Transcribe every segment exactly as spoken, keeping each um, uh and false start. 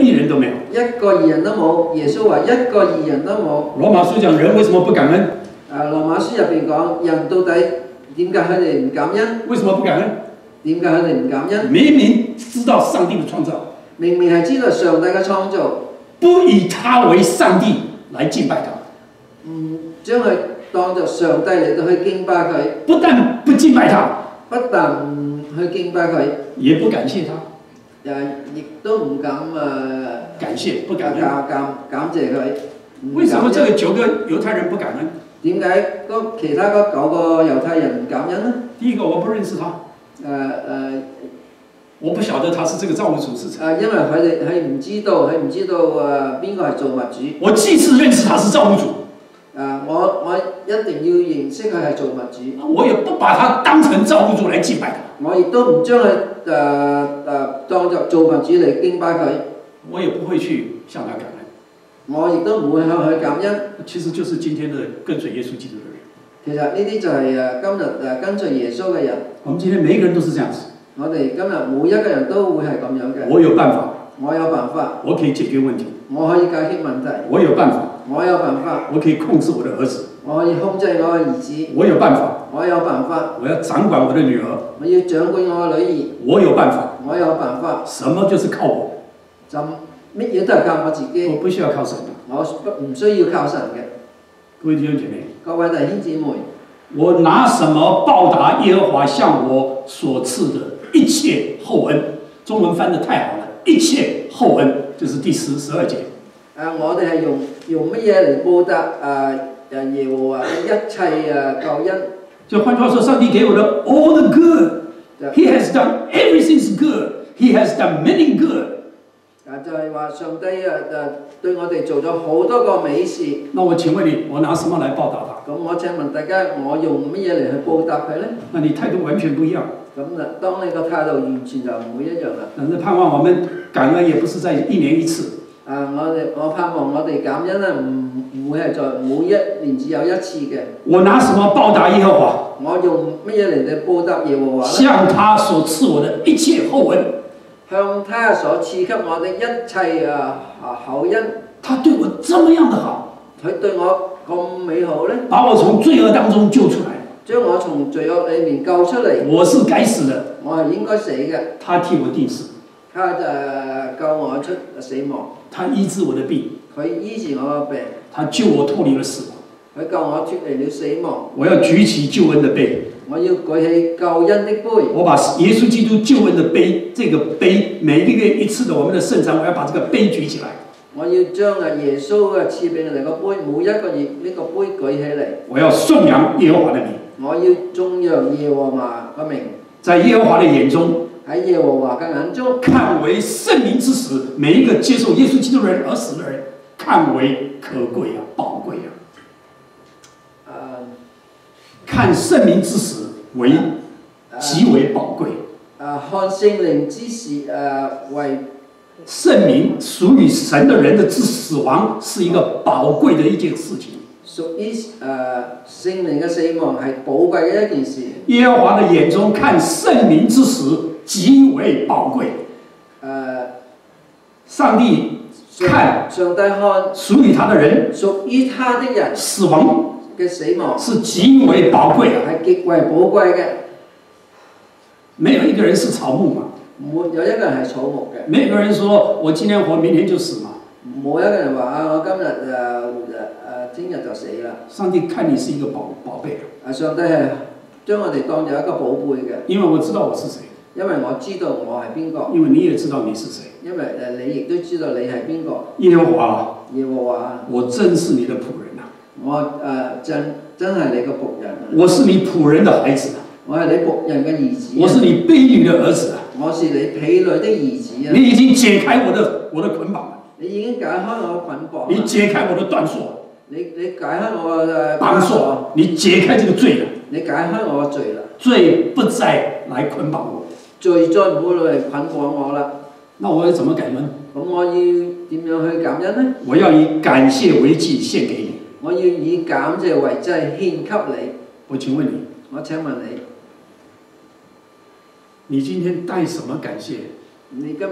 义人都没有， 一個義人都冇。耶穌話一個義人都冇。 羅馬書講人為什麼不感恩？ 誒，羅馬書入邊講人到底點解佢哋唔感恩？ 為什麼不感恩？ 點解佢哋唔感恩？ 明明知道上帝的創造， 明明係知道上帝嘅創造， 不以他為上帝來敬拜他， 唔將佢當作上帝嚟到去敬拜佢。 不但不敬拜他， 不但唔去敬拜佢， 也不感謝他， 誒亦都唔敢誒感謝不感恩。 感感感謝佢。 為什麼這個九個猶太人不感恩？ 點解嗰其他嗰九個猶太人唔感恩呢？ 第一個我不認識他， 誒誒， 我不曉得他是這個造物主是誰。 誒，因為佢哋佢唔知道，佢唔知道誒邊個係造物主。 我既是認識他是造物主， 誒，我我一定要認識佢係造物主。 我也不把他當成造物主來敬拜他。 我亦都唔將佢誒誒當作造物主嚟敬拜佢。 我也不會去向他感恩。 我亦都唔會向佢感恩。 其實就是今天的跟隨耶穌基督的人。 其實呢啲就係誒今日誒跟隨耶穌嘅人。 我們今天每一個人都是這樣子。 我哋今日每一個人都會係咁樣嘅。 我有辦法。 我有辦法。 我可以解決問題。 我可以解決問題。 我有辦法。 我有辦法。 我可以控制我的兒子。 我可以控制我嘅兒子。 我有辦法。 我有辦法。 我要掌管我的女兒。 我要掌管我嘅女兒。 我有辦法。 我有辦法。 什麼就是靠我。 就乜嘢都係靠我自己。 我不需要靠神。 我唔需要靠神嘅。 各位弟兄姐妹。 各位弟兄姊妹。 我拿什麼報答耶和華向我所賜的一切厚恩？中文翻得太好了，一切厚恩就是第十十二節。 誒，我哋係用用乜嘢嚟報答誒誒耶和華嘅一切誒救恩？ 就換句話說，上帝給我的 all the good，He has done everything's good，He has done many good。 誒就係話上帝誒誒對我哋做咗好多個美事。 那我請問你，我拿什麼來報答他？ 咁我請問大家，我用乜嘢嚟去報答佢咧？ 那你態度完全不一樣。 咁啊，當你個態度完全就唔會一樣啦。 但是盼望我們感恩，也不是在一年一次。 啊，我哋我盼望我哋感恩啊，唔唔會係在每一年只有一次嘅。 我拿什麼報答耶和華？ 我用乜嘢嚟嚟報答耶和華咧？ 向他所賜我的一切厚恩。 向他所賜給我的一切啊啊厚恩。 他對我這麼樣的好， 佢對我咁美好咧， 把我從罪惡當中救出來， 將我從罪惡裏面救出嚟。 我是該死的， 我係應該死嘅。 他替我定死， 他就救我出死亡。 他醫治我的病， 佢醫治我嘅病。 他救我脫離了死亡。 佢救我脫離了死亡。 我要舉起救恩的杯。 我要舉起救恩的杯。 我把耶穌基督救恩的杯，這個杯每一個月一次的我們的聖餐，我要把這個杯舉起來。 我要將啊耶穌嘅賜俾我哋個杯，每一個月呢個杯舉起嚟。 我要頌揚耶和華的名。 我要頌揚耶和華嘅名。 在耶和華的眼中， 喺耶和華嘅眼中， 看為聖民之死，每一個接受耶穌基督的人而死的人，看為可貴啊，寶貴啊。 呃、 看聖民之死為極為寶貴。 呃、看聖靈之死誒為。 聖民屬於神的人的之死亡是一個寶貴的一件事情。 屬於誒聖靈嘅死亡係寶貴嘅一件事。 耶和華的眼中看聖民之死極為寶貴。誒、呃，上帝看上帝看屬於他的人， 屬於他的人死亡嘅死亡是極為寶貴嘅， 係極為寶貴嘅。 沒有一個人是草木嘛。 沒有一個人係草木嘅。 沒有人說我今天活，明天就死嘛。 冇一個人話啊，我今日誒誒誒，聽日就死啦。 上帝看你是一個寶寶貝。 啊，上帝係將我哋當作一個寶貝嘅。 因為我知道我是誰。 因為我知道我係邊個。 因為你也知道你是誰。 因為誒你亦都知道你係邊個。 耶和華。 耶和華。我真是你的僕人啊。 我誒、呃、真真係你個僕人。 我是你僕人的孩子啊。 我係你僕人嘅兒子。 我是你婢女的兒子啊。 我是你婢女的兒子啊！ 你已經解開我的我的捆綁了。 你已經解開我嘅捆綁。 你解開我的斷鎖。 你你解開我嘅綁鎖。你解開這個罪了。 你解開我嘅罪啦。 罪不再來捆綁我。 罪再唔會嚟捆綁我啦。 那我要怎麼感恩？ 咁我要點樣去感恩呢？ 我要以感謝為祭獻給你。 我要以感謝為祭獻給你。 我請問你。 我請問你。 你今天帶什麼感謝？ 你今日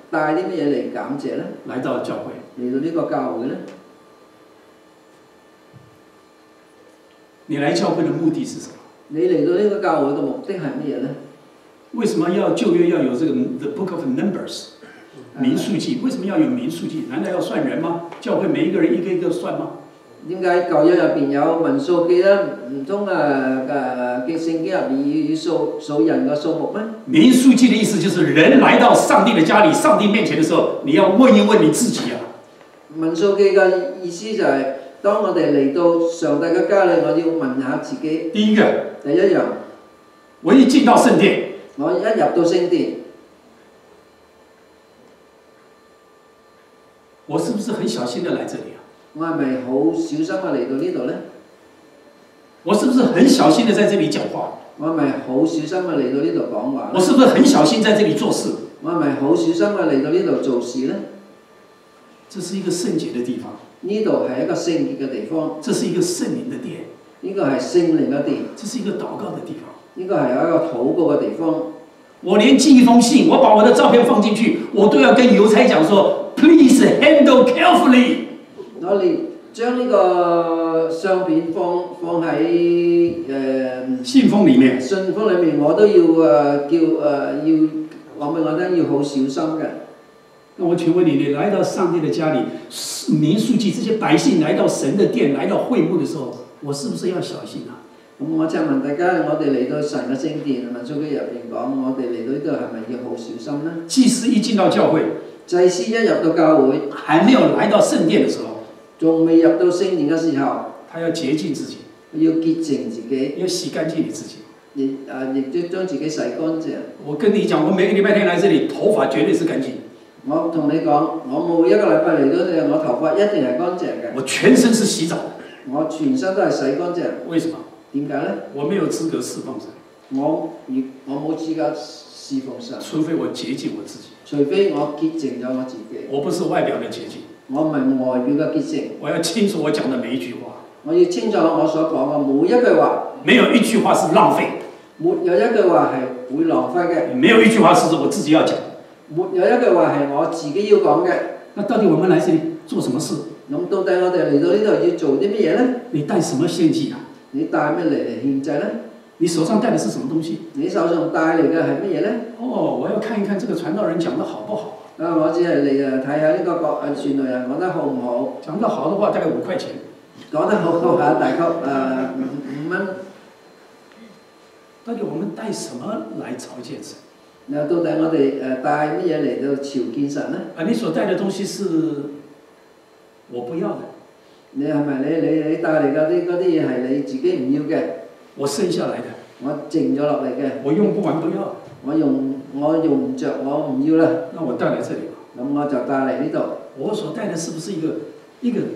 帶啲乜嘢嚟感謝咧？ 来到教会， 嚟到呢個教會咧， 你来教会的目的是什么？ 你嚟到呢個教會嘅目的係乜嘢咧？ 为什么要旧约要有这个 The Book of Numbers 民數記？为什么要有民數記？难道要算人吗？教会每一个人一个一个算吗？ 點解舊約入邊有民數記咧？唔通誒誒嘅聖經入邊要數數人嘅數目咩？ 民數記的意思就是人来到上帝的家里、上帝面前的时候，你要问一问你自己啊。 民數記嘅意思就係、是，當我哋嚟到上帝嘅家裏，我要問下自己。 第一個， 第一樣， 我一進到聖殿， 我一入到聖殿， 我是不是很小心的來這裡啊？ 我係咪好小心啊嚟到呢度呢？ 我是不是很小心的在這裡講話？ 我係咪好小心啊嚟到呢度講話？ 我是不是很小心在這裡做事？ 我係咪好小心啊嚟到呢度做事呢？ 這是一個聖潔的地方。 呢度係一個聖潔嘅地方。 這是一個聖靈的殿。 呢個係聖靈嘅殿。 這是一個禱告的地方。 呢個係一個禱告嘅地方。 我連寄一封信，我把我的照片放進去，我都要跟郵差講說 ，Please handle carefully。 我連將呢個相片放放喺誒、呃、 信封裡面。 信封裡面我都要誒、呃、叫誒、呃、要講俾我聽，要好小心嘅。 那我請問你，你來到上帝的家裡，民數記這些百姓來到神的殿、來到會幕的時候，我是不是要小心啊？ 咁我就問大家，我哋嚟到神嘅聖殿，民數記入邊講，我哋嚟到呢度係咪要好小心呢？ 祭司一進到教會， 祭司一入到教會， 還沒有來到聖殿的時候， 仲未入到聖殿嘅時候， 他要潔淨自己， 要潔淨自己， 要洗乾淨你自己。 亦啊亦都將自己洗乾淨。 我跟你講，我每個禮拜天來這裡，頭髮絕對是乾淨。 我同你講，我每一個禮拜嚟到呢，我頭髮一定係乾淨嘅。 我全身是洗澡的。 我全身都係洗乾淨。 為什麼？ 點解呢？ 我沒有資格侍奉神。 我我冇資格侍奉神。 除非我潔淨我自己。 除非我潔淨咗我自己。 我不是外表的潔淨。 我唔係外表嘅潔淨。 我要清楚我講的每一句話。 我要清楚我所講嘅每一句話。 沒有一句話是浪費。 沒有一句話係會浪費嘅。 沒有一句話是我自己要講。 沒有一句話係我自己要講嘅。 那到底我們來這裡做什麼事？ 咁到底我哋嚟到呢度要做啲乜嘢呢？ 你帶什麼獻祭啊？ 你帶咩嚟嚟獻祭呢？ 你手上帶的是什麼東西？ 你手上帶嚟嘅係乜嘢呢？ 哦，我要看一看這個傳道人講得好不好。 啊，我只係嚟誒睇下呢個國誒傳道人講得好唔好？ 講得好的話，大概五塊錢。 講得好嘅話，大概誒五五蚊。 到底我們帶什麼來朝見神？ 嗱，到底我哋誒帶乜嘢嚟到朝見神呢？ 啊，你所帶的東西是我不要的。 你係咪你你你帶嚟嗰啲嗰啲嘢係你自己唔要嘅？ 我剩下來的。 我剩咗落嚟嘅。 我用不完不要。 我用我用唔着，我唔要啦。 那我帶來這裡吧。 咁我就帶嚟呢度。 我所帶的是不是一個一個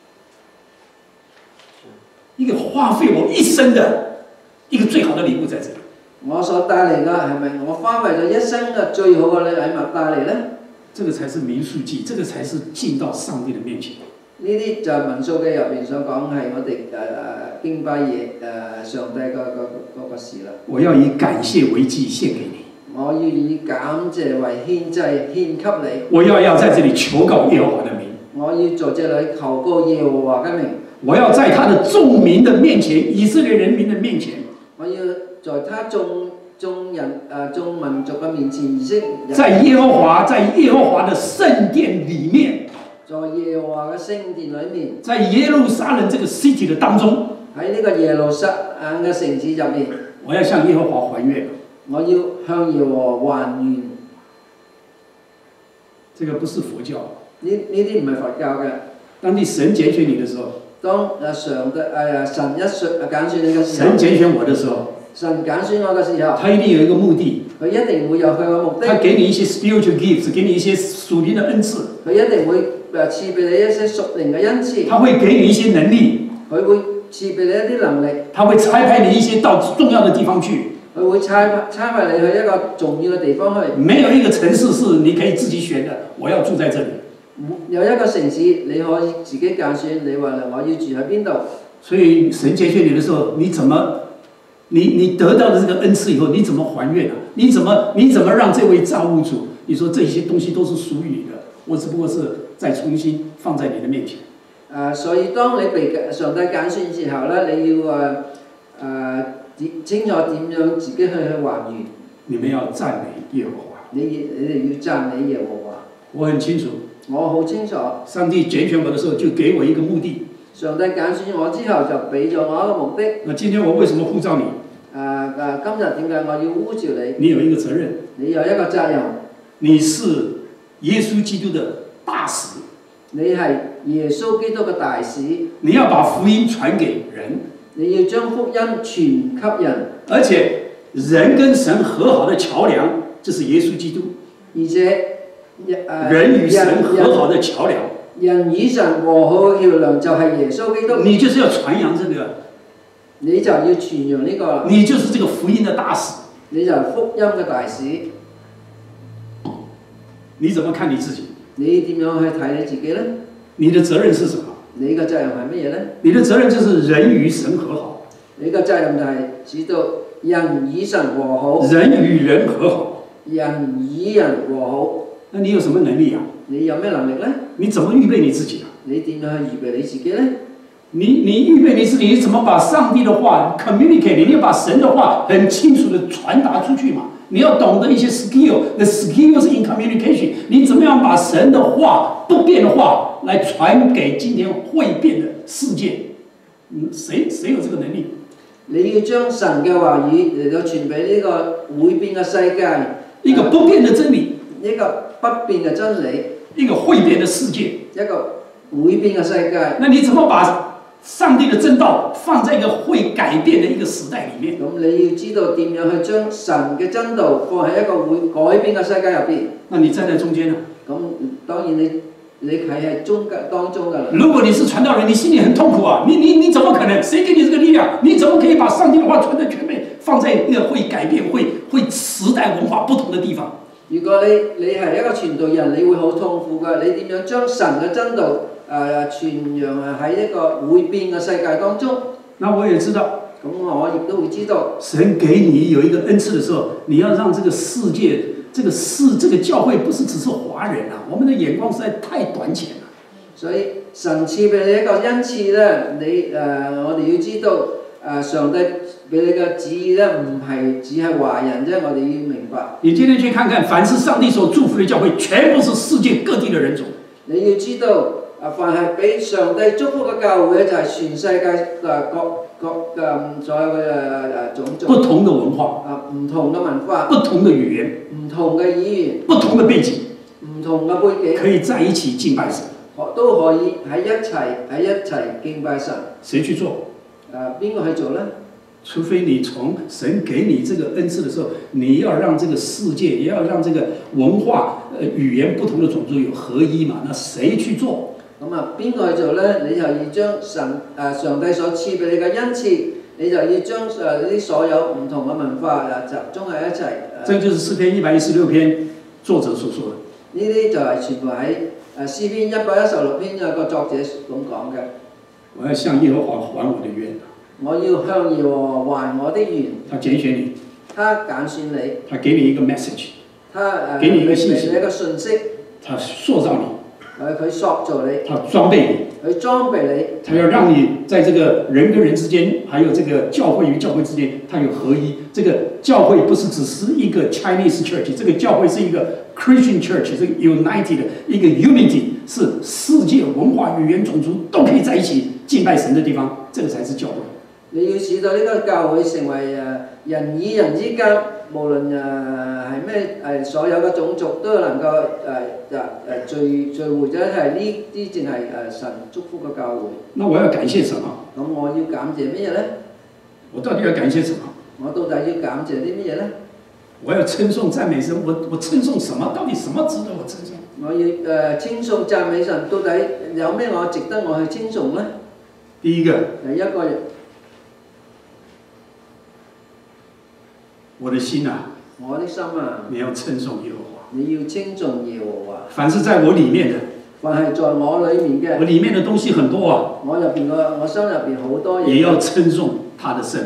一個花費我一生的一個最好的禮物在這裡？ 我所帶嚟嘅係咪我花費咗一生嘅最好嘅禮物帶嚟呢？ 這個才是民數記，這個才是進到上帝的面前。 呢啲就係民數記入邊所講係我哋誒敬拜耶誒上帝個個嗰個事啦。 我要以感謝為祭獻給你。 我要以感謝為獻祭獻給你。 我要要在這裡求告耶和華的名。 我要在這裡求告耶和華嘅名。 我要在他的眾民的面前，以色列人民的面前。我要在他眾眾人誒眾民族嘅面前，以色列人。 在耶和華，在耶和華的聖殿裡面。 在耶和華嘅聖殿裏面， 在耶路撒冷這個 city 的當中， 喺呢個耶路撒冷嘅城市入面， 我要向耶和華還願。 我要向耶和華還願。 這個不是佛教。 呢呢啲唔係佛教嘅。 當你神揀選你的時候， 當誒上帝誒神一選揀選你嘅時候， 神揀選我的時候， 神揀選我嘅時候， 他一定有一個目的。 佢一定會有佢嘅目的。 他給你一些 spiritual gifts，給你一些屬靈的恩賜。 佢一定會誒賜俾你一些屬靈嘅恩賜。 他會給你一些能力。 佢會賜俾你一啲能力。 他會差派你一些到重要的地方去。 佢會差派差派你去一個重要嘅地方去。 沒有一個城市是你可以自己選的，我要住在這裡。 有一個城市你可以自己揀選，你話我要住喺邊度。 所以神揀選你的時候，你怎麼？你你得到的這個恩賜以後，你怎麼還願啊？你怎麼你怎麼讓這位造物主你说这些東西都是屬於你的，我只不過是再重新放在你的面前。 誒，所以當你被上帝揀選之後咧，你要誒誒清楚點樣自己去去還原。 你們要讚美耶和華。 你你哋要讚美耶和華。 我很清楚。 我好清楚。 上帝揀選我的時候，就給我一個目的。 上帝揀選我之後，就俾咗我一個目的。 那今天我為什麼呼召你？ 誒誒，今日點解我要呼召你？ 你有一個責任。 你有一個責任。 你是耶穌基督的大使。 你係耶穌基督嘅大使。 你要把福音傳給人。 你要將福音傳給人。 而且人跟神和好的橋樑，就是耶穌基督。 而且誒， 人與神和好的橋樑。 人與神和好嘅橋樑就係耶穌基督。 你就是要傳揚這個。 你就要傳揚呢個。 你就是這個福音的大使。 你就係福音嘅大使。 你怎麼看你自己？ 你點樣去睇你自己呢？ 你的責任是什麼？ 你嘅責任係乜嘢呢？ 你的責任就是人與神和好。 你嘅責任就係指到人與神和好。 人與人和好。 人與人和好。 那你有什麼能力啊？ 你有咩能力呢？ 你怎麼預備你自己啊？ 你點樣去預備你自己呢？ 你你預備你自己，你怎麼把上帝的話 communicate？ 你要把神的話很清楚的傳達出去嘛？你要懂得一些 skill，the skills in communication。你怎麼樣把神的話不變的話來傳給今天會變的世界？嗯，誰誰有這個能力？ 你要將神嘅話語嚟到傳俾呢個會變嘅世界， 一個不變的真理， 一個不變嘅真理， 一個會變的世界， 一個會變嘅世界。 那你怎麼把上帝的真道放在一個會改變的一個時代裡面？ 咁你要知道點樣去將神嘅真道放喺一個會改變嘅世界入邊。 那你站在中間呢？ 咁當然你你企喺中間當中㗎啦。 如果你是傳道人，你心裡很痛苦啊！你你你怎麼可能？誰給你這個力量？你怎麼可以把上帝的話傳得全面，放在一個會改變、會會時代文化不同的地方？ 如果你你係一個傳道人，你會好痛苦㗎。你點樣將神嘅真道誒、呃、傳揚喺一個會變嘅世界當中？ 那我也知道。 咁我亦都會知道。 神給你有一個恩賜的時候，你要讓這個世界、這個世、這個教會不是只是華人啊！我們的眼光實在太短淺了。 所以神賜俾你一個恩賜咧，你誒、呃、我哋要知道誒、呃、上帝俾你嘅旨意咧，唔係只係華人啫，我哋要明白。 你今天去看看，凡是上帝所祝福的教會，全部是世界各地的人種。 你要知道，啊，凡係俾上帝祝福嘅教會咧，就係全世界誒各各嘅所有嘅誒誒種族。 不同的文化。 啊，唔同嘅文化。 不同的語言。 唔同嘅語言。 不同的背景。 唔同嘅背景。 可以在一起敬拜神。 都可以喺一齊喺一齊敬拜神。 誰去做？ 誒邊個去做呢？ 除非你從神給你這個恩賜的時候，你要讓這個世界，也要讓這個文化、呃語言不同的種族有合一嘛？那誰去做？ 咁啊，邊個去做呢？你就要將神誒、呃、上帝所賜俾你嘅恩賜，你就要將誒呢啲所有唔同嘅文化誒集中喺一齊。 這就是詩篇一百一十六篇作者所說的。 呢啲就係全部喺誒詩篇一百一十六篇嘅個作者咁講嘅。 我要向耶和華還我的願。 我要向耶和華還我的願。 他揀選你。 他揀選你。 他給你一個 message。 他誒給你一個信息。 一個信息。 他塑造你。 誒佢塑造你。 他裝備你。 佢裝備你。 他要讓你在這個人跟人之間，還有這個教會與教會之間，他有合一。這個教會不是只是一個 Chinese church，這個教會是一個 Christian church，這個 united 一個 unity，是世界文化、語言、種族都可以在一起敬拜神的地方，這個才是教會。你要使到呢個教會成為誒人與人之間，無論誒係咩誒所有嘅種族都能夠誒誒誒聚聚會咗係呢啲，淨係誒神祝福嘅教會。那我要感謝什麼？咁我要感謝咩嘢咧？我到底要感謝什麼？我到底要感謝啲乜嘢咧？我要稱頌讚美神，我我稱頌什麼？到底什麼值得我稱頌？我要誒稱頌讚美神，到底有咩我值得我去稱頌咧？第一個，第一個。我的心啊，我的心啊，你要稱頌耶和華，你要稱頌耶和華。凡是在我裡面的，凡係在我裡面嘅，我裡面的東西很多啊。我入邊個，我心入邊好多嘢。也要稱頌他的聖名，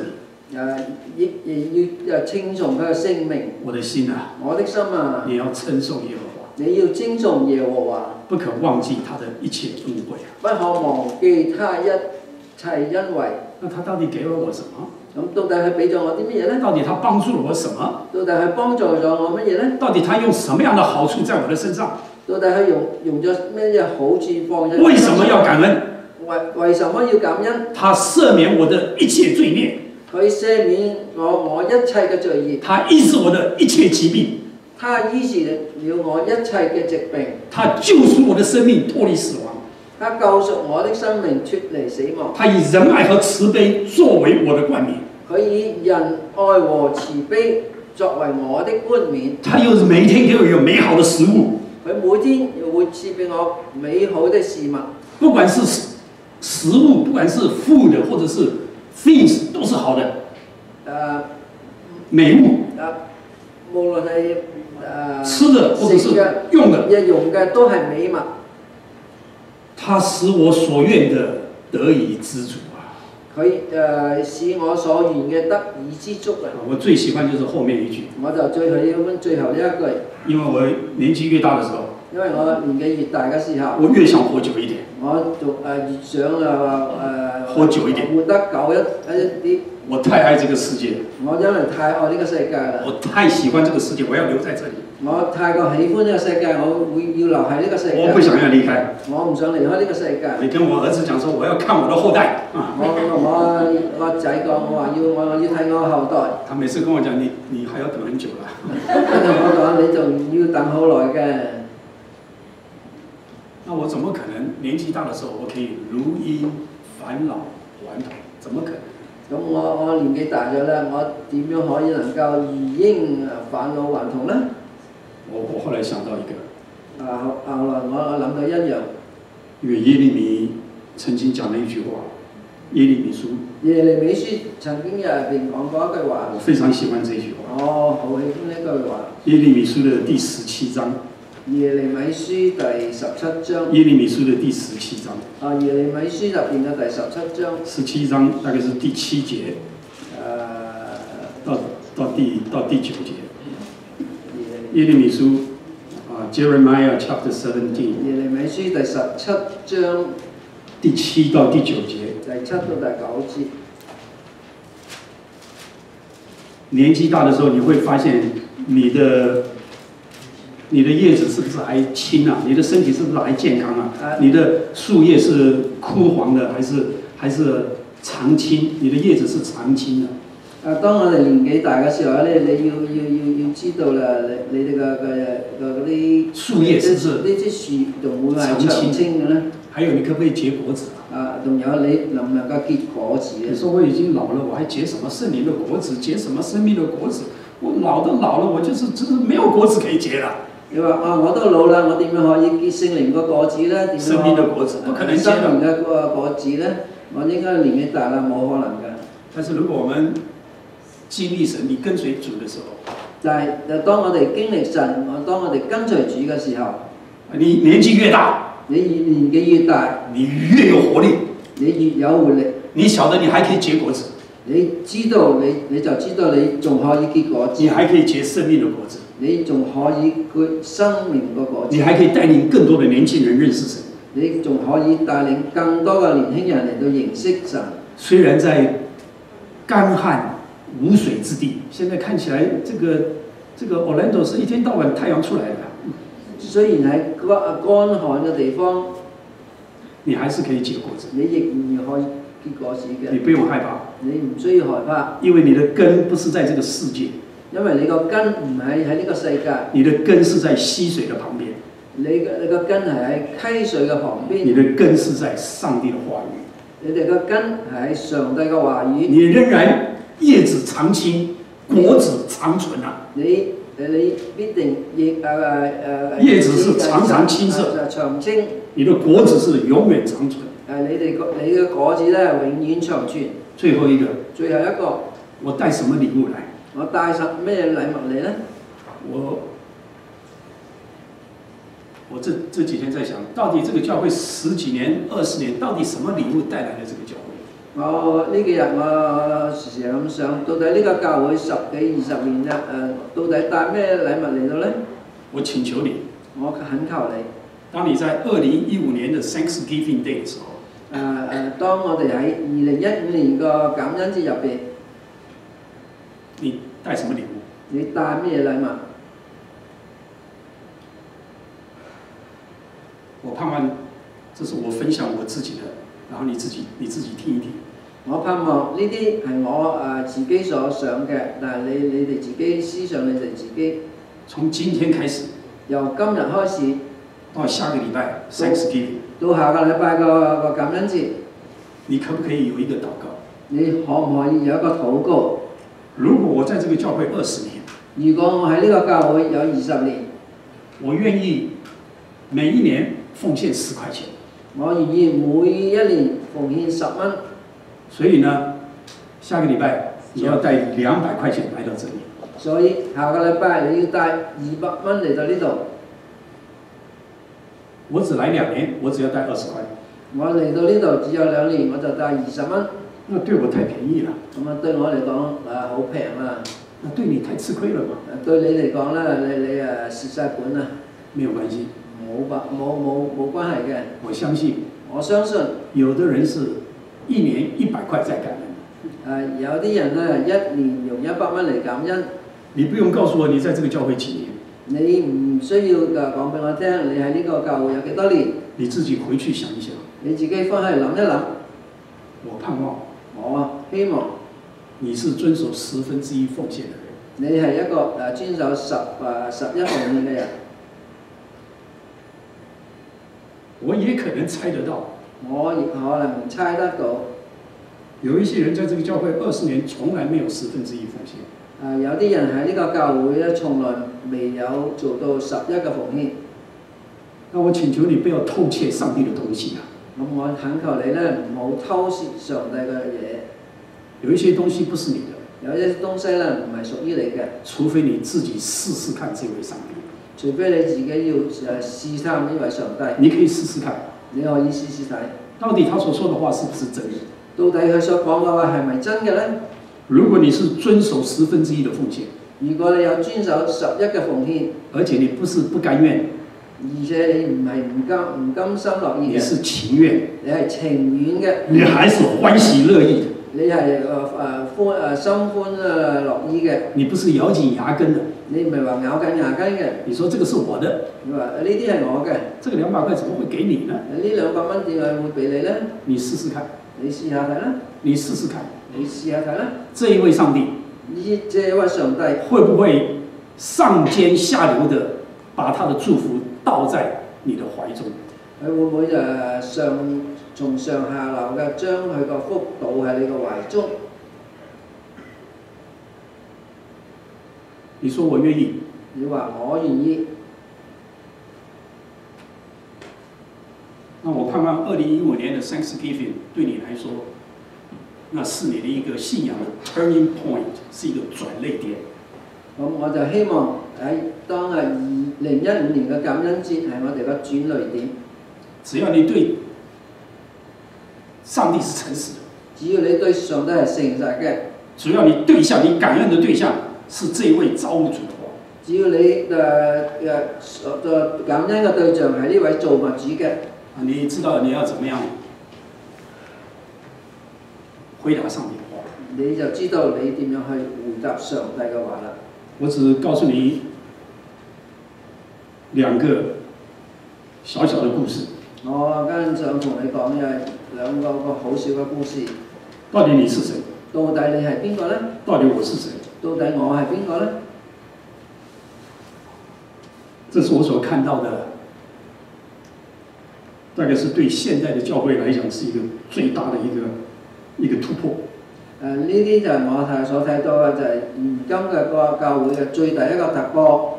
誒亦亦要誒稱頌佢嘅聖名。 我的心啊， 我的心啊， 你要稱頌耶和華， 你要稱頌耶和華， 不可忘記他的一切恩惠啊。 不可忘記他一切恩惠。 那他到底給了我什麼？ 咁到底佢俾咗我啲乜嘢咧？ 到底他幫助了我什麼？ 到底佢幫助咗我乜嘢咧？ 到底他用什麼樣的好處在我的身上？ 到底佢用用咗咩嘢好處放喺？ 為什麼要感恩？ 為為什麼要感恩？ 他赦免我的一切罪孽， 佢赦免我我一切嘅罪孽， 他醫治我的一切疾病， 他醫治了我一切嘅疾病， 他救贖我的生命脫離死亡， 他救贖我的生命脫離死亡， 他以仁愛和慈悲作為我的冠冕， 佢以仁愛和慈悲作為我的冠冕， 他又每天給我有美好的食物， 佢每天又會賜俾我美好的事物， 不管是食物，不管是 food 或者是 things 都是好的， 誒美物， 誒無論係誒吃的或者是用的， 日用嘅都係美物。 他使我所願的得以知足啊！ 佢誒、呃、使我所願嘅得以知足啊！ 我最喜歡就是後面一句， 我就最喜歡最後呢一句， 因為我年紀越大的時候， 因為我年紀越大嘅時候， 我越想活久一點。 我仲誒越想啊誒活久一點， 活得久一一啲。 我太愛這個世界， 我因為太愛呢個世界啦。 我太喜歡這個世界，我要留在這裡。 我太過喜歡呢個世界，我會要留喺呢個世界。 我不想要離開。 我唔想離開呢個世界。 你跟我兒子講說，我要看我的後代啊！ 我我我仔講，我話要我我要睇我後代。 他每次跟我講，你你還要等很久啦。 佢同我講，你仲要等好耐嘅。 那我怎麼可能年紀大的時候，我可以如因返老還童？怎麼可能？ 咁我我年紀大咗啦，我點樣可以能夠如嬰返老還童呢？ 我我後來想到一個， 啊後後來我我諗到一樣， 因為耶利米曾經講了一句話，耶利米書。 耶利米書曾經入邊講過一句話， 我非常喜歡這句話。 我好喜歡呢句話。 耶利米書的第十七章。 耶利米書第十七章。 耶利米書的第十七章。 啊，耶利米書入邊嘅第十七章。 十七章大概是第七節。 呃， 到到第到第九節。耶利米書啊 ，Jeremiah chapter seventeen。 耶利米書第十七章。 第七到第九節。 第七到第九節。 年紀大的時候，你會發現你的。你的葉子是不是還青啊？你的身體是不是還健康啊？啊你的樹葉是枯黃的，還是還是長青？你的葉子是長青的。 啊，當我哋年紀大嘅時候咧，你要要要要知道啦，你你哋嘅嘅嘅嗰啲樹葉是不是呢啲樹仲會係長青嘅咧？ 還有你可唔可以結果子啊？ 啊，仲有你能唔能夠結果子啊？ 你說我已經老了，我還結什麼聖靈的果子？結什麼生命的果子？我老都老了，我就是就是沒有果子可以結了。 你話啊，我都老啦，我點樣可以結聖靈個果子咧？點樣生命的果子不可能結生命嘅個果子咧？我應該年紀大啦，冇可能㗎。 但是如果我們經歷神，你跟隨主的時候， 但係當我哋經歷神，我當我哋跟隨主嘅時候， 你年紀越大， 你年紀越大， 你越有活力， 你越有活力， 你曉得你還可以結果子， 你知道你你就知道你仲可以結果子， 你還可以結生命的果子。 你仲可以結生命個果子， 你還可以帶領更多的年輕人認識神， 你仲可以帶領更多嘅年輕人嚟到認識神。 雖然在乾旱無水之地，現在看起來這個這個 Orlando 是一天到晚太陽出來的。 雖然喺乾乾旱嘅地方， 你還是可以結果子， 你亦然可以結果子嘅。 你不用害怕， 你唔需要害怕， 因為你的根不是在這個世界。 因為你個根唔係喺呢個世界， 你的根是在溪水的旁邊。 你嘅你個根係喺溪水嘅旁邊。 你的根是在上帝的話語。 你哋個根係喺上帝嘅話語。 你仍然葉子長青，果子長存啊！ 你誒你必定亦誒誒誒。 葉子是常常青色， 長青。 你的果子是永遠長存。 誒你哋個你嘅果子咧永遠長存。 最後一個。 最後一個。 我帶什麼禮物來？ 我帶什咩禮物嚟呢？ 我我這這幾天在想，到底這個教會十幾年、二十年，到底什麼禮物帶來了這個教會？ 我呢幾日我時時咁想，到底呢個教會十幾二十年啦，誒、到底帶咩禮物嚟到咧？ 我請求你， 我懇求你。 當你在二零一五年的 Thanksgiving Day 嘅時候， 誒誒，當我哋喺二零一五年個感恩節入邊， 你帶什麼禮物？ 你帶咩禮物？ 我盼望，這是我分享我自己的，然後你自己你自己聽一聽。 我盼望呢啲係我誒、呃、自己所想嘅，但係你你哋自己思想你哋自己。 從今天開始， 由今日開始到下個禮拜 Thanksgiving， 到下個禮拜個個感恩節， 你可不可以有一個禱告？ 你可唔可以有一個禱告？ 如果我在這個教會二十年， 如果我喺呢個教會有二十年， 我願意每一年奉獻十塊錢。 我願意每一年奉獻十蚊。 所以呢，下個禮拜你要帶兩百塊錢來到這裡。 所以下個禮拜你要帶二百蚊嚟到呢度。 我只來兩年，我只要帶二十塊。 我嚟到呢度只有兩年，我就帶二十蚊。 那對我太便宜了。 咁啊，對我嚟講誒好平啊。 那對你太吃虧了嘛？ 對你嚟講咧，你你誒蝕晒本啊。 沒有關係。 冇辦冇冇冇關係嘅。 我相信。 我相信。有的人是一年一百塊在感恩。誒、有啲人咧一年用一百蚊嚟感恩。 你不用告訴我你在這個教會幾年。 你唔需要誒講俾我聽，你喺呢個教會有幾多年？ 你自己回去想一想。 你自己翻去諗一諗。 我盼望。 我希望。 你是遵守十分之一奉獻的人。 你係一個誒遵守十誒十一奉獻嘅人。 我也可能猜得到。 我亦可能猜得到。 有一些人在這個教會二十年，從來沒有十分之一奉獻。 誒、有啲人喺呢個教會咧，從來未有做到十一嘅奉獻。 那我請求你不要偷竊上帝的東西啊！ 咁我懇求你咧，唔好偷竊上帝嘅嘢。 有一些東西不是你的。 有一啲東西咧唔係屬於你嘅。 除非你自己試試看這位上帝。 除非你自己要誒試探呢位上帝。 你可以試試看。 你可以試試睇。 到底他所說的話是不是真的？ 到底佢所講嘅話係咪真嘅咧？ 如果你是遵守十分之一的奉獻， 如果你有遵守十一嘅奉獻， 而且你不是不甘願， 而且你唔係唔甘唔甘心樂意嘅， 你是情願， 你係情願嘅， 你還是歡喜樂意的， 你係誒誒歡誒心歡誒樂意嘅， 你不是咬緊牙根的， 你唔係話咬緊牙根嘅， 你說這個是我的， 你話呢啲係我嘅， 這個兩百塊怎麼會給你呢？ 呢兩百蚊點解會俾你咧？ 你試試看， 你試下睇啦， 你試試看， 你試下睇啦， 這一位上帝。 呢這一位上帝會不會上尖下流的把他的祝福倒在你的懷中？ 佢會唔會誒上從上下流嘅將佢個福倒喺你個懷中？ 你說我願意。 你話我願意。 那我盼望二零一五年的 Thanksgiving 對你來說，那是你的一個信仰的 turning point， 是一個轉捩點。 咁我就希望喺當係二零一五年嘅感恩節係我哋嘅轉捩點。 只要你對上帝是誠實的， 只要你對上帝係誠實嘅， 只要你對象你感恩的對象是這位造物主的話， 只要你誒誒誒感恩嘅對象係呢位造物主嘅， 你知道你要怎麼樣回答上帝的話， 你就知道你點樣去回答上帝嘅話啦。 我只告訴你兩個小小的故事。 我跟住想同你講嘅兩個個好少嘅故事。 到底你是誰？ 到底你係邊個呢？ 到底我是誰？ 到底我係邊個呢？ 這是我所看到的，大概是對現代的教會來講是一個最大的一個一個突破。 誒呢啲就係我睇所睇到嘅，就係現今嘅個教會嘅最大一個突破。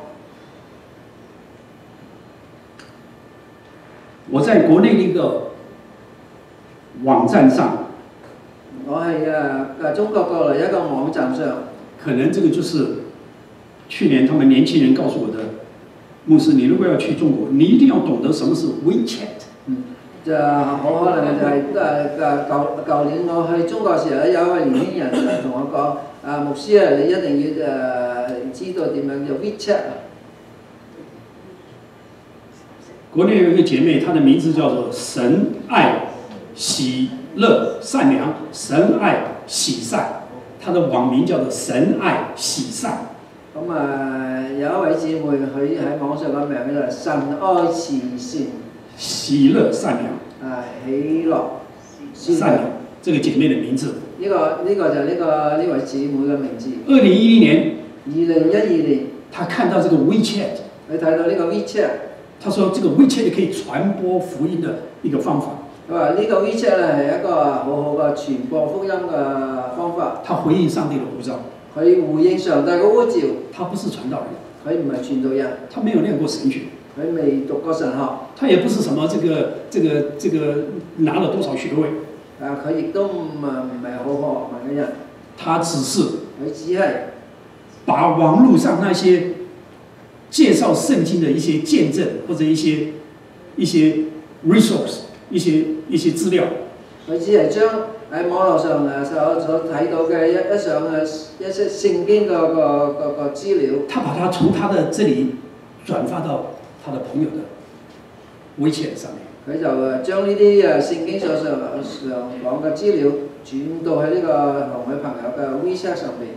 我在國內的一個網站上， 我係誒誒中國國內一個網站上， 可能這個就是去年他們年輕人告訴我的，牧師，你如果要去中國，你一定要懂得什麼是 WeChat。 嗯， 就好可能就係誒誒舊舊年我去中國時候咧，有一位年輕人誒同我講：啊牧師啊，你一定要誒、呃、知道點樣叫 WeChat 啊！ 国内有一个姐妹，她的名字叫做神爱喜乐善良，神爱喜善，她的网名叫做神爱喜善。 咁啊，有一位姊妹佢喺網上個名叫做神愛慈善， 喜樂善良。 啊，喜樂善良，這個姐妹的名字。 呢、這個呢、這個就係呢、這個呢位姊妹嘅名字。 二零一零年， 二零一二年， 她看到這個 WeChat， 佢睇到呢個 WeChat， 她說這個 WeChat 可以傳播福音的一個方法。 佢話呢個 WeChat 咧係一個好好嘅傳播福音嘅方法。 她回應上帝的呼召。 佢回應上帝嘅呼召。 他不是傳道人， 佢唔係傳道人， 他沒有念過神學， 佢未讀過神學， 他也不是什麼這個這個這個拿了多少學位， 啊佢亦都唔唔係好學問嘅人， 他只是佢只係把網絡上那些介紹聖經的一些見證或者一些一些 resource 一些一些資料， 佢只係將喺網絡上誒所所睇到嘅一一上嘅一些聖經個個個個資料， 他把它從他的這裡轉發到他的朋友的 WeChat 上面。 佢就誒將呢啲誒聖經所上上講嘅資料轉到喺呢個同佢朋友嘅 WeChat 上面。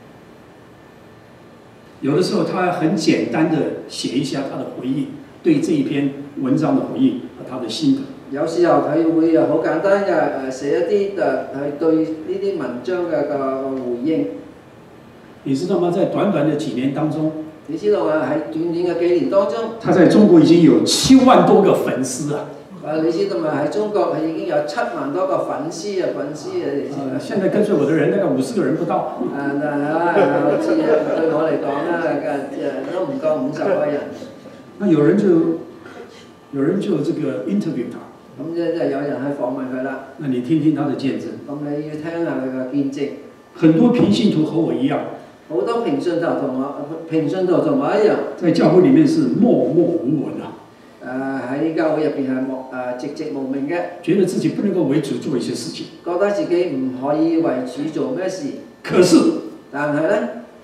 有的時候，他很簡單的寫一下他的回應，對這一篇文章的回應和他的心得。 有時候佢會好簡單嘅誒寫一啲誒係對呢啲文章嘅個回應。 你知道嗎？在短短的幾年當中， 你知道嗎？喺短短嘅幾年當中， 他在中國已經有七萬多個粉絲啊！ 啊，你知道嗎？喺中國佢已經有七萬多個粉絲啊，粉絲啊，你知道。 現在跟隨我的人大概五十個人不到。 啊，但係啊，好似對我嚟講咧，誒都唔夠五十個人。 那有人就有人就這個 interview 他。 咁即係有人去訪問佢啦。 那你聽聽他的見證。 咁你要聽下佢嘅見證。 很多平信徒和我一樣。 好多平信徒同我平信徒同我一樣。在教會裡面是默默無聞啊。 誒喺教會入邊係默誒寂寂無名嘅。 覺得自己不能夠為主做一些事情。 覺得自己唔可以為主做咩事。 可是， 但係咧，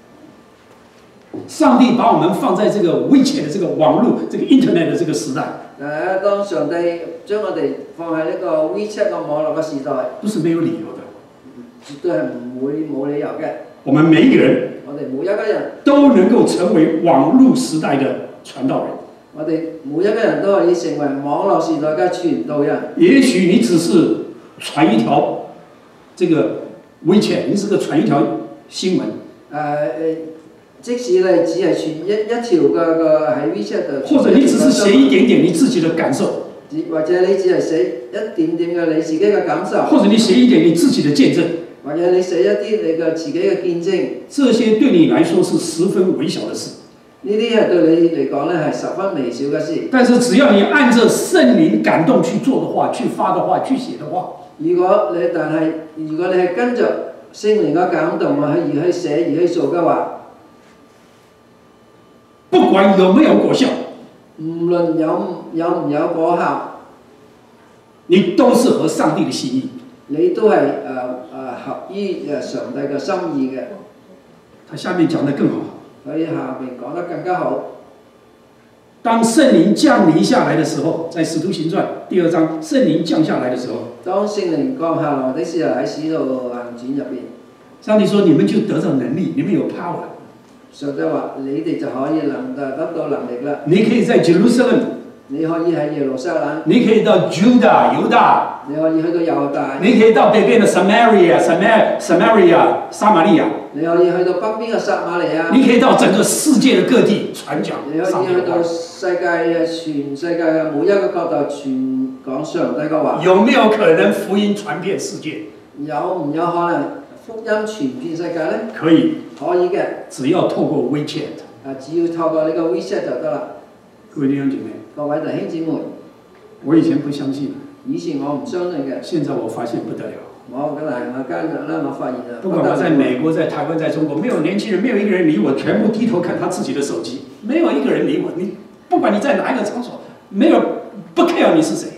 上帝把我們放在這個 WeChat 的這個網絡、這個 Internet 的這個時代。 誒，當上帝將我哋放喺呢個 WeChat 個網絡嘅時代， 不是沒有理由的， 絕對係唔會冇理由嘅。 我們每一個人， 我哋每一個人都能夠成為網絡時代的傳道人。 我哋每一個人都可以成為網絡時代嘅傳道人。 也許你只是傳一條這個 WeChat，你是個傳一條新聞。誒、 呃、即使你只係傳一一條個個喺 WeChat 度， 或者你只是寫一點點你自己的感受， 或者你只係寫一點點嘅你自己嘅感受， 或者你寫一點你自己的見證， 或者你寫一啲你嘅自己嘅見證， 這些對你來說是十分微小的事。 呢啲係對你嚟講咧係十分微小嘅事。 但是只要你按着聖靈感動去做的話，去發的話，去寫的話， 如果你但係如果你係跟着聖靈嘅感動啊，而去寫而去做嘅話， 不管有沒有果效， 無論有有唔有果效， 你都是合上帝的心意。 你都係誒誒合於誒上帝嘅心意嘅。 他下面講得更好。 佢下面講得更加好。 當聖靈降臨下來的時候，在《使徒行傳》第二章，聖靈降下來的時候， 當聖靈降下來的時候，喺《使徒行傳》入邊， 上帝說：你們就得到能力，你們有 power。 上帝話：你哋就可以能得到能力啦。 你可以在 Jerusalem， 你可以喺耶路撒冷， 你可以到 Judah 猶大， 你可以去到猶大， 你可以到北邊的 Samaria、Samaria、撒瑪利亞。 你可以去到北邊嘅撒瑪利亞， 你可以到整個世界的各地傳講。 你可以去到世界嘅全世界嘅每一個角度傳講上帝嘅話。有沒有可能福音傳遍世界？有唔有可能福音傳遍世界呢？ 可以， 可以嘅， 只要透過 WeChat。 啊，只要透過呢個 WeChat 就得啦。 各位弟兄姐妹， 各位弟兄姊妹， 我以前不相信， 以前我唔相信嘅， 現在我發現不得了。 我跟係我今日咧，我發現啊， 不管我在美國、在台灣、在中國，沒有年輕人，沒有一個人理我，全部低頭看他自己的手機，沒有一個人理我。你不管你在哪一個場所，沒有不 care 你是誰。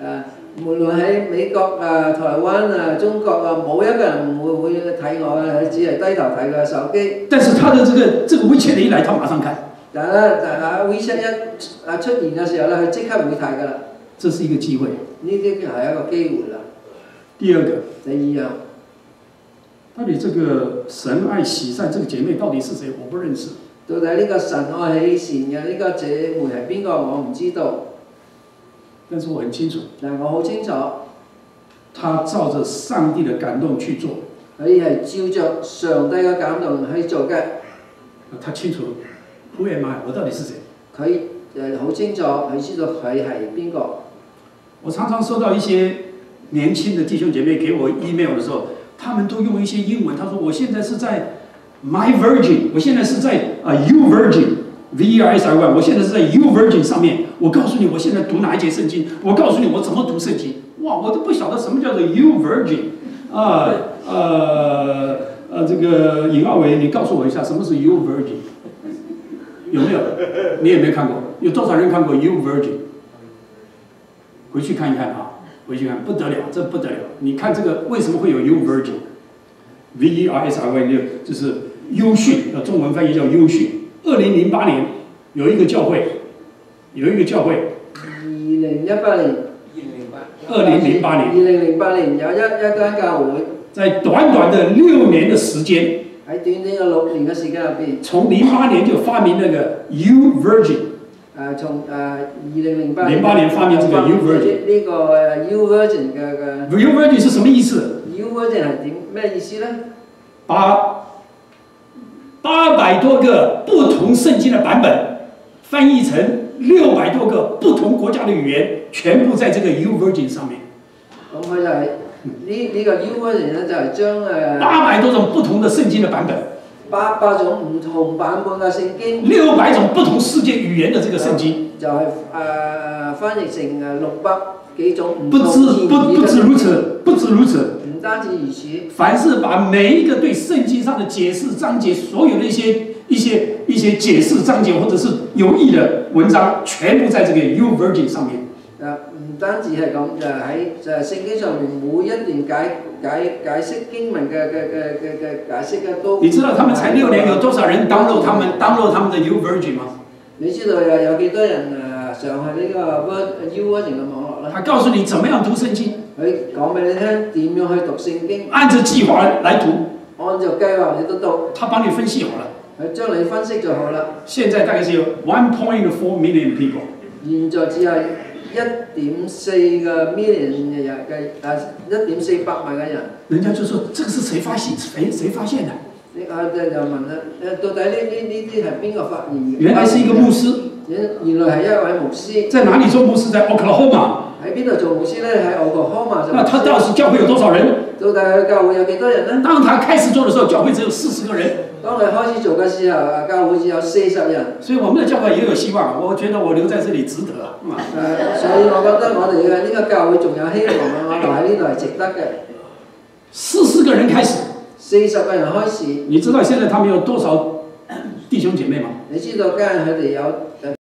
誒，無論喺美國啊、台灣啊、中國啊，冇一個人會會睇我嘅，只係低頭睇個手機。 但是他的這個這個 WeChat 一來，他馬上看。 但係咧，但係 WeChat 一啊出現嘅時候咧，佢即刻會睇㗎啦。 這是一個機會。 呢啲係一個機會啦。 第二個。 第二樣。 到底這個神愛喜善這個姐妹到底是誰？我不認識。 到底呢個神愛喜善嘅呢個姐妹係邊個？我唔知道。 但是我很清楚。 但我好清楚。 他照着上帝的感動去做。 佢係照着上帝嘅感動去做嘅。 他清楚 Who am I？ 我到底是誰？ 佢誒好清楚，佢知道佢係邊個。 我常常收到一些年輕的弟兄姐妹給我 email 的時候。他們都用一些英文，他說：“我現在是在 My Virgin， 我現在是在啊 U Virgin，V E R S I N， 我現在是在 U Virgin 上面。我告訴你，我現在讀哪一節聖經？我告訴你，我怎麼讀聖經？哇，我都不曉得什麼叫做 U Virgin 啊呃呃這個尹奧偉，你告訴我一下，什麼是 U Virgin？ 有沒有？你有沒有看過？有多少人看過 U Virgin？ 回去看一看啊。”回去看不得了，這不得了！你看這個為什麼會有 U Virgin？V E R S I N 就是優訓，呃，中文翻譯叫優訓。二零零八年有一個教會，有一個教會。二零一八年。二零零八年。二零零八年有一一間教會。在短短的六年的時間。喺短短嘅六年嘅時間入邊。從零八年就發明那個 U Virgin。誒從誒二零零八年發明這個 U Virgin 呢個誒 U Virgin 嘅嘅 U Virgin 是什麼意思 ？U Virgin 係點咩意思咧？把八百多個不同聖經的版本翻譯成六百多個不同國家的語言，全部在這個 U Virgin 上面。咁佢就係呢呢個 U Virgin 咧，就係將誒八百多種不同的聖經的版本。八百種唔同版本嘅聖經，六百種不同世界語言嘅這個聖經，就係誒、呃、翻譯成誒六百幾種唔同語言嘅。不不止如此，不止如此。唔單止如此，凡是把每一個對聖經上的解釋章節，所有的一些一些一些解釋章節或者是有益的文章，全部在這個 U Virgin 上面。誒唔單止係咁，就喺就係聖經上面每一段解解解釋經文嘅嘅嘅嘅嘅解釋嘅都。你知道他們才六年，有多少人 download 他們 download 他們的 U Virgin 嗎？你知道有有幾多人誒上去呢個 U Virgin 嘅網絡咧？他告訴你怎麼樣讀聖經。佢講俾你聽點樣去讀聖經。按照計劃來讀。按照計劃你都讀。他幫你分析好了。佢將你分析就好啦。現在大概是有 one point four million people。現在只係一點四個 million 嘅人嘅啊，一點四百萬嘅人。人家就說：這個是誰發現？誰誰發現的？你啊，就就問啦，誒，到底呢呢呢啲係邊個發現嘅？原來是一個牧師。原原來係一位牧師。在哪裡做牧師？在 Oklahoma。喺邊度做牧師咧？喺 Oklahoma。那他當時教會有多少人？到底教會有幾多人呢？當他開始做的時候，教會只有四十個人。當佢開始做嘅時候，教會只有四十人。所以我們的教會也有希望。我覺得我留在這裡值得啊。誒，所以我覺得我哋嘅呢個教會仲有希望啊！我留喺呢度係值得嘅。四十個人開始。四十個人開始。你知道現在他們有多少弟兄姐妹嗎？你知道今日佢哋有